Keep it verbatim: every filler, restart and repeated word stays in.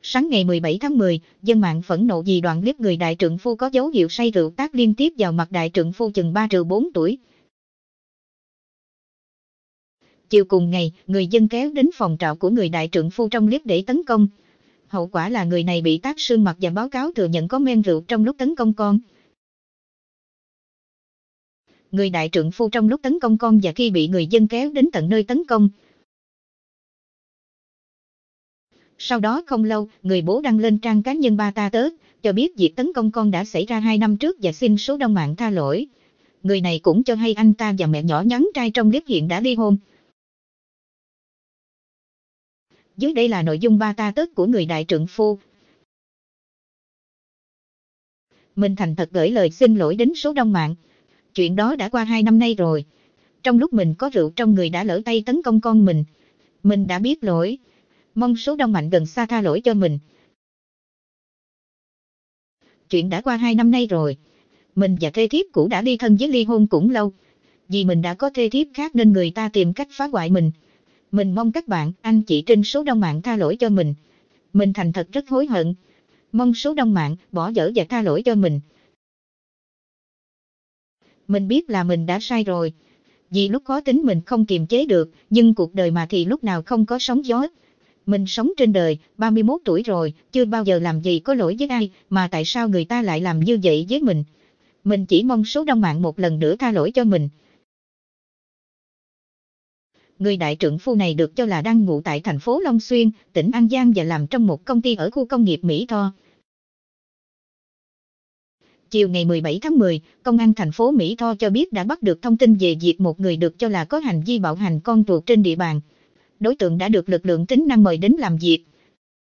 Sáng ngày mười bảy tháng mười, dân mạng phẫn nộ vì đoạn clip người đại trượng phu có dấu hiệu say rượu tát liên tiếp vào mặt đại trượng phu chừng ba trừ bốn tuổi. Chiều cùng ngày, người dân kéo đến phòng trọ của người đại trượng phu trong clip để tấn công. Hậu quả là người này bị tát xương mặt và báo cáo thừa nhận có men rượu trong lúc tấn công con. Người đại trượng phu trong lúc tấn công con và khi bị người dân kéo đến tận nơi tấn công. Sau đó không lâu, người bố đăng lên trang cá nhân ba ta tớ, cho biết việc tấn công con đã xảy ra hai năm trước và xin số đông mạng tha lỗi. Người này cũng cho hay anh ta và mẹ nhỏ nhắn trai trong clip hiện đã ly hôn. Dưới đây là nội dung ba ta tớ của người đại trượng phu. Mình thành thật gửi lời xin lỗi đến số đông mạng. Chuyện đó đã qua hai năm nay rồi. Trong lúc mình có rượu trong người đã lỡ tay tấn công con mình. Mình đã biết lỗi. Mong số đông mạnh gần xa tha lỗi cho mình. Chuyện đã qua hai năm nay rồi. Mình và thê thiếp cũ đã ly thân với ly hôn cũng lâu. Vì mình đã có thê thiếp khác nên người ta tìm cách phá hoại mình. Mình mong các bạn, anh chị trên số đông mạng tha lỗi cho mình. Mình thành thật rất hối hận. Mong số đông mạng bỏ dở và tha lỗi cho mình. Mình biết là mình đã sai rồi. Vì lúc khó tính mình không kiềm chế được, nhưng cuộc đời mà thì lúc nào không có sóng gió. Mình sống trên đời, ba mươi mốt tuổi rồi, chưa bao giờ làm gì có lỗi với ai, mà tại sao người ta lại làm như vậy với mình? Mình chỉ mong số đông mạng một lần nữa tha lỗi cho mình. Người đại trượng phu này được cho là đang ngụ tại thành phố Long Xuyên, tỉnh An Giang và làm trong một công ty ở khu công nghiệp Mỹ Tho. Chiều ngày mười bảy tháng mười, Công an thành phố Mỹ Tho cho biết đã bắt được thông tin về việc một người được cho là có hành vi bạo hành con ruột trên địa bàn. Đối tượng đã được lực lượng tính năng mời đến làm việc.